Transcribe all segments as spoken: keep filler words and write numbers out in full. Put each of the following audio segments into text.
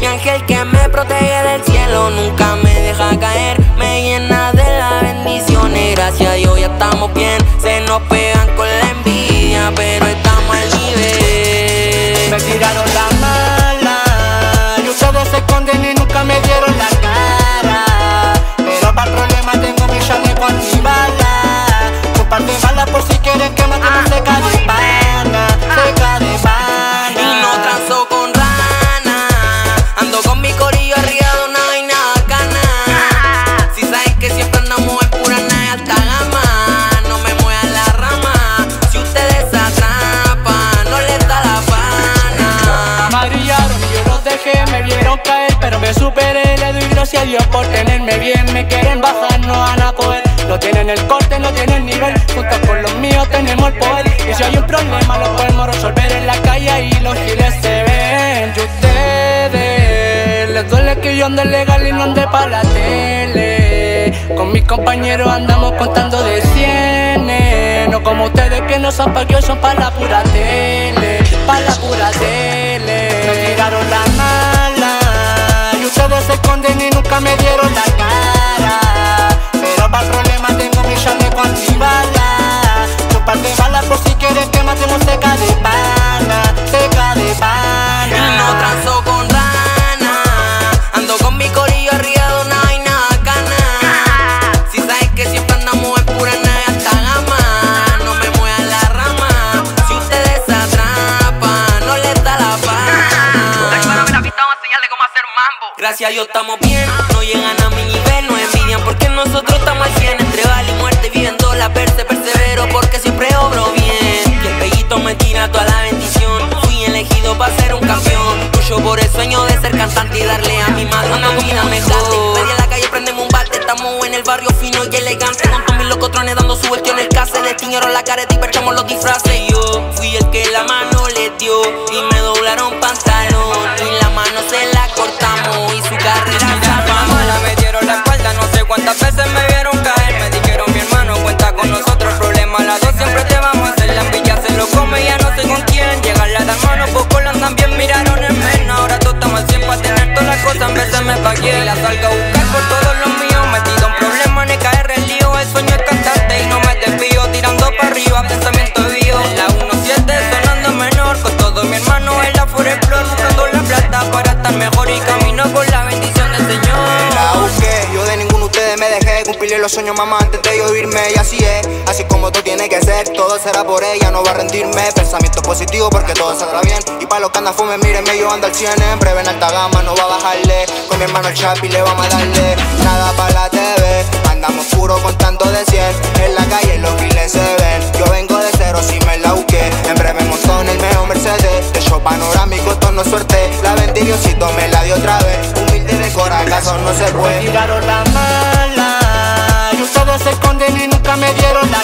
Mi ángel que me protege del cielo, nunca me deja caer, me llena de las bendiciones. Gracias a Dios ya estamos bien, se nos pegan con la envidia, pero estamos al nivel. Me tiraron la mala y ustedes se esconden y nunca me dieron la cara. Pero para el problema tengo mi chaleco antibala, un par de balas por si quieren que matemos seca de pana, seca de pana. Y no transo con rana, ando con mi corillo arriba de una vaina bacana. Si sabes que siempre andamos en pura nada alta gama, no me muevan la rama, si ustedes se atrapan, no les da la pana. Me agrillaron y yo los dejé, me vieron caer, pero me superé. Le doy gracias a Dios por tenerme bien. Me quieren bajar, no van a poder. No tienen el corte, no tienen nivel. Juntos con los míos tenemos el poder. Y si hay un problema lo podemos resolver en la calle y los giles se ven. Y ustedes les duele que yo ande legal y no ande pa' la tele. Con mis compañeros andamos contando de cienes, no como ustedes que no son pa' que son pa' la pura tele, pa' la pura tele. Me tiraron la mala y ustedes se esconden y nunca me dieron la cara. Pero para el problema tengo mi chaleco antibala, un par de balas por si quieren que matemos seca de pana, seca de pana. Y no transo con rana, ando con mi corillo arriba de una vaina bacana. Si sabes que siempre andamos en pura nada alta gama, no me muevan la rama, si ustedes se atrapan, no les da la pana. Gracias a Dios estamos bien, no llegan a mi nivel, no envidian porque nosotros estamos al cien. Entre bala y muerte viviendo la perse, persevero porque siempre obro bien. Y el pellito me tira toda la bendición, fui elegido para ser un campeón. Lucho por el sueño de ser cantante y darle a mi madre una vida mejor. Media la calle, prendemos un bate, estamos en el barrio fino y elegante. Con todos mis locotrones dando su vuelta en el case, destiñaron la careta y perchamos los disfraces. Y yo fui el que la mano le dio y me doblaron pantalón y la mano se la cortamos y su carrera salvamos. La me dieron la espalda, no sé cuántas veces me vieron caer. Me dijeron mi hermano cuenta con nosotros, el problema a las dos siempre te vamos a hacer. La envidia se lo come, ya no sé con quién. Llegan las dar mano, poco la andan bien, miraron en menos. Ahora tú estamos al cien pa' tener todas las cosas, en vez de me pagué. Y la salgo a buscar por todos los míos, metido en problemas, ni caer el lío. El sueño es cantarte y no me desvío, tirando para arriba, pensamiento vivo. La uno siete sonando menor, con todo mi hermano en la Forest Flor, buscando la plata para estar mejor y camino con la bendición del Señor. La busqué, yo de ninguno de ustedes me dejé, cumplirle los sueños mamá antes de yo irme. Y así es, así como tú tienes que ser, todo será por ella, no va a rendirme. Pensamiento positivo porque todo saldrá bien. Y para los que andan fume, mírenme, yo ando al cien. En breve en alta gama, no va a bajarle. Con mi hermano el Chapi le vamos a darle. Nada para la T V, andamos puro contando de cien. En la calle los giles se ven, yo vengo de cero si me la busqué. En breve montón el mejor Mercedes, de show panorámico, todo no suerte. La bendiga Diosito me la dio otra vez, humilde de corazón no se puede. Me tiraron la mala y ustedes se esconden y nunca me dieron la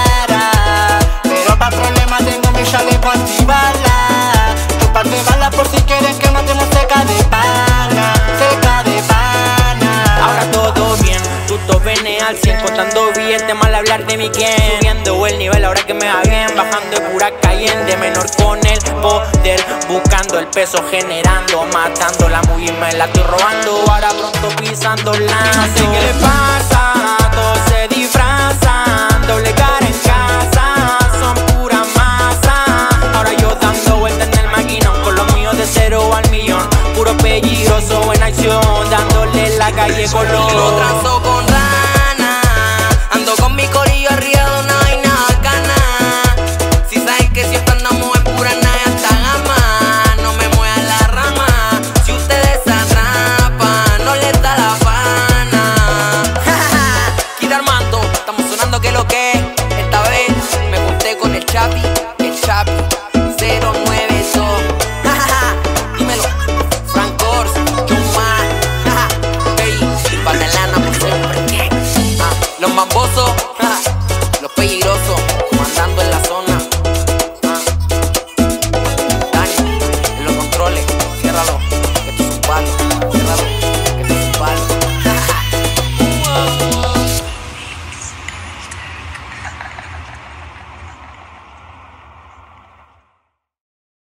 cara. Pero para el problema tengo mi chaleco antibala, un par de balas por si quieren que matemos seca de pana, seca de pana. Ahora todo bien, tú todo viene al cien, contando billetes, mal hablar de mi quien. Subiendo el nivel ahora que me va bien, bajando de pura cayenne, menor con el poder, buscando el peso, generando, matando la movie, me la estoy robando, ahora pronto pisando la. No sé qué le pasa, todos se disfrazan, doble cara en casa, son pura masa. Ahora yo dando vueltas en el maquinón, con los míos de cero al millón, puro peligroso en acción, dándole la calle color. Y no transo con